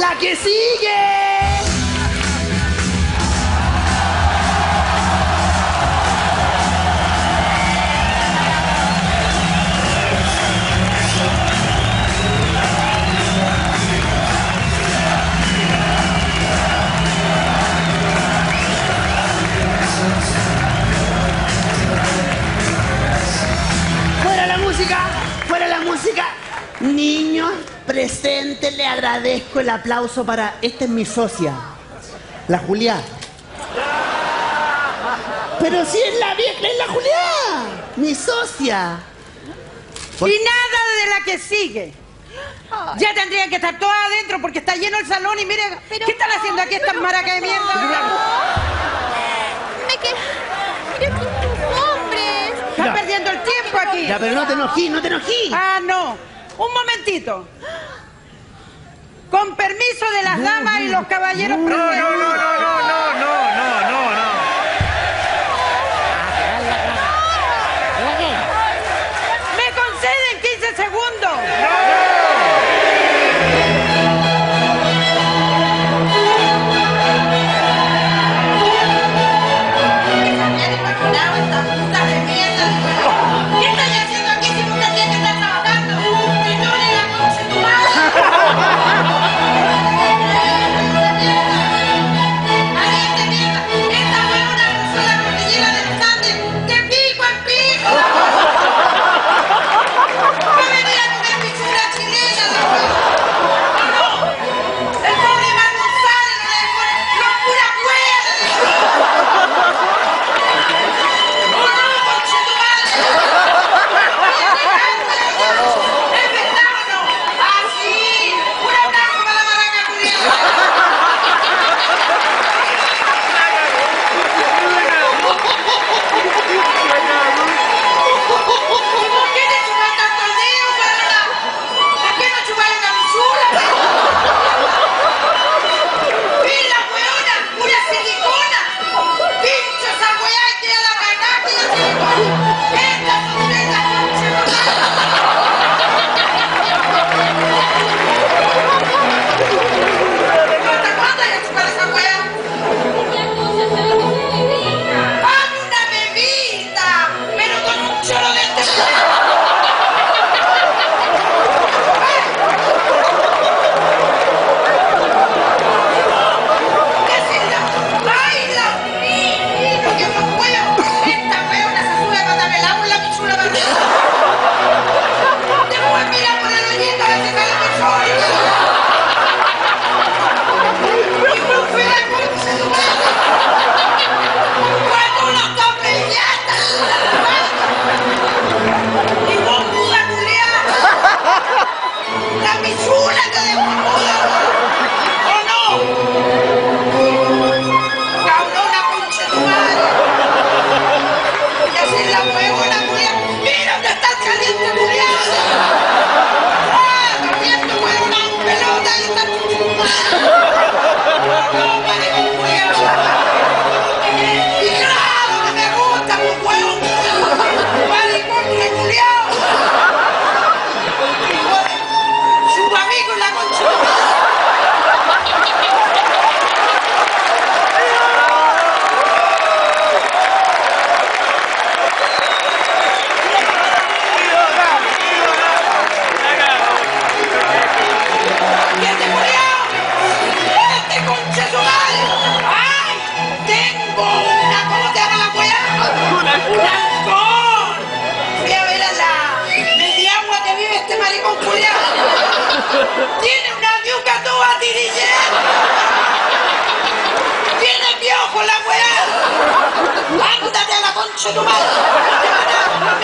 ¡La que sigue! ¡Fuera la música! Niños, presente, le agradezco el aplauso para... Esta es mi socia, la Juliá. Pero si es la vieja, es la Juliá, mi socia. Y nada de la que sigue. Ya tendrían que estar todas adentro porque está lleno el salón y miren, ¿qué están haciendo aquí estas maracas de mierda? Están perdiendo el tiempo aquí. Ya, pero no te enojí, no te enojí. Ah, no. Un momentito. Con permiso de las damas y los caballeros presentes. No. ¿Me conceden 15 segundos? ¿Qué estás haciendo aquí si usted tiene que estar trabajando? ¡Que no le la concha tu madre! ¡Aliente mierda! ¡Esta huevona cruzó la cordillera de los Andes de pico en pico! ¡Va a venir a comer pichula chilena, la huevona! ¡No! ¡El pobre Mar González no le pone... ¡No, pura hueá! ¡Oh, no, concha tu madre! ¿Es verdad o no? ¡Ah, sí! ¡Un abrazo para la maraca culiada! ¿Y por qué te chupas tanto el dedo, huevona? ¿Por qué no chupáis una pichula? ¡Mira, huevona! ¡Pura silicona! ¡Pincho esa hueá y tira la cagada y la silicona! ¡Estas son tretas, concha de ¿hasta cuándo hay que chupar esa hueá? ¡Dame una bebida! ¡Pero con un choro de este... ¡Ay, la mía! ¡Que no puedo! Esta hueona se sube a matarme el agua en la pichula para arriba. Después mira por el hoyito a ver si sale pichula. ¡Y no fue concha tu madre! ¡Cuando uno tope ya está! ¡Y vos muda culiada! ¡La pichula te dejó muda! ¡O no! ¡Cabrona concha tu madre! ¡Y así la huevona culiada! ¡Mira dónde está el caliente culiado! ¡Ah! ¡Caliente huevona! ¡Pelota! ¡Ahí está tu madre! ¡No, maricón culiado! ¡Y claro que me gusta, pues huevón! ¡Maricón reculiado! ¡Su amigo en la concha! ¡Gente culiao! ¡Gente concha su madre! ¡Ay! ¡Tengo una! ¿Cómo te llama la weá? ¡Un halcón! Fui a ver a la mediagua que vive este maricón culiao. ¡Tiene una yuca toda tirillera! ¡Tiene piojo la weá! ¡Ándate a la concha de tu madre!